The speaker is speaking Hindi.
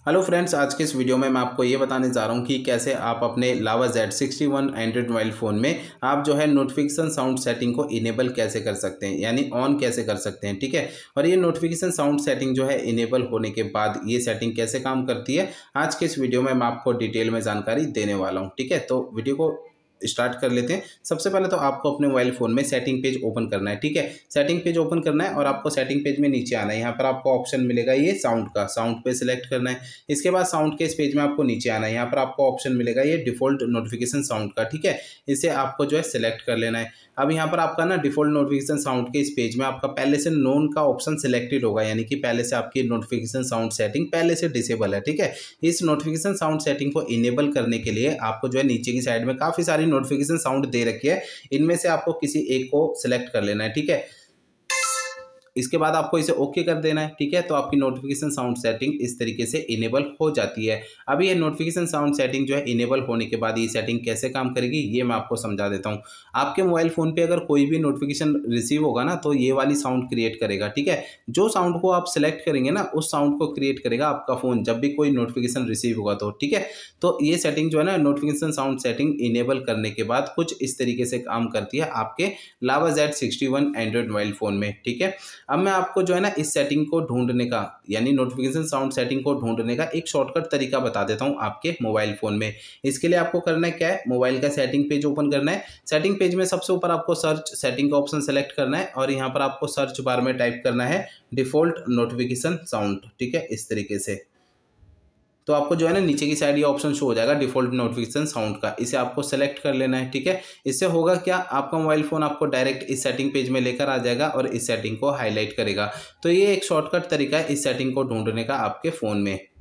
हेलो फ्रेंड्स, आज के इस वीडियो में मैं आपको ये बताने जा रहा हूँ कि कैसे आप अपने लावा Z61 एंड्रॉइड मोबाइल फ़ोन में आप जो है नोटिफिकेशन साउंड सेटिंग को इनेबल कैसे कर सकते हैं, यानी ऑन कैसे कर सकते हैं। ठीक है, और ये नोटिफिकेशन साउंड सेटिंग जो है इनेबल होने के बाद ये सेटिंग कैसे काम करती है, आज के इस वीडियो में मैं आपको डिटेल में जानकारी देने वाला हूँ। ठीक है, तो वीडियो को स्टार्ट कर लेते हैं। सबसे पहले तो आपको अपने मोबाइल फ़ोन में सेटिंग पेज ओपन करना है। ठीक है, सेटिंग पेज ओपन करना है और आपको सेटिंग पेज में नीचे आना है। यहाँ पर आपको ऑप्शन मिलेगा ये साउंड का, साउंड पे सिलेक्ट करना है। इसके बाद साउंड के इस पेज में आपको नीचे आना है। यहाँ पर आपको ऑप्शन मिलेगा ये डिफ़ॉल्ट नोटिफिकेशन साउंड का। ठीक है, इसे आपको जो है सिलेक्ट कर लेना है। अब यहाँ पर आपका ना डिफ़ॉल्ट नोटिफिकेशन साउंड के इस पेज में आपका पहले से नोन का ऑप्शन सिलेक्टेड होगा, यानी कि पहले से आपकी नोटिफिकेशन साउंड सेटिंग पहले से डिसेबल है। ठीक है, इस नोटिफिकेशन साउंड सेटिंग को इनेबल करने के लिए आपको जो है नीचे की साइड में काफ़ी सारी नोटिफिकेशन साउंड दे रखी है, इनमें से आपको किसी एक को सिलेक्ट कर लेना है। ठीक है, इसके बाद आपको इसे ओके कर देना है। ठीक है, तो आपकी नोटिफिकेशन साउंड सेटिंग इस तरीके से इनेबल हो जाती है। अब ये नोटिफिकेशन साउंड सेटिंग जो है इनेबल होने के बाद ये सेटिंग कैसे काम करेगी ये मैं आपको समझा देता हूँ। आपके मोबाइल फ़ोन पे अगर कोई भी नोटिफिकेशन रिसीव होगा ना तो ये वाली साउंड क्रिएट करेगा। ठीक है, जो साउंड को आप सिलेक्ट करेंगे ना उस साउंड को क्रिएट करेगा आपका फ़ोन जब भी कोई नोटिफिकेशन रिसीव होगा तो। ठीक है, तो ये सेटिंग जो है ना नोटिफिकेशन साउंड सेटिंग इनेबल करने के बाद कुछ इस तरीके से काम करती है आपके लावा Z61 एंड्रॉइड मोबाइल फ़ोन में। ठीक है, अब मैं आपको जो है ना इस सेटिंग को ढूंढने का, यानी नोटिफिकेशन साउंड सेटिंग को ढूंढने का एक शॉर्टकट तरीका बता देता हूं आपके मोबाइल फोन में। इसके लिए आपको करना है क्या है, मोबाइल का सेटिंग पेज ओपन करना है। सेटिंग पेज में सबसे ऊपर आपको सर्च सेटिंग का ऑप्शन सेलेक्ट करना है और यहाँ पर आपको सर्च बार में टाइप करना है डिफॉल्ट नोटिफिकेशन साउंड। ठीक है, इस तरीके से तो आपको जो है ना नीचे की साइड ये ऑप्शन शो हो जाएगा डिफॉल्ट नोटिफिकेशन साउंड का, इसे आपको सेलेक्ट कर लेना है। ठीक है, इससे होगा क्या, आपका मोबाइल फ़ोन आपको डायरेक्ट इस सेटिंग पेज में लेकर आ जाएगा और इस सेटिंग को हाईलाइट करेगा। तो ये एक शॉर्टकट तरीका है इस सेटिंग को ढूंढने का आपके फ़ोन में।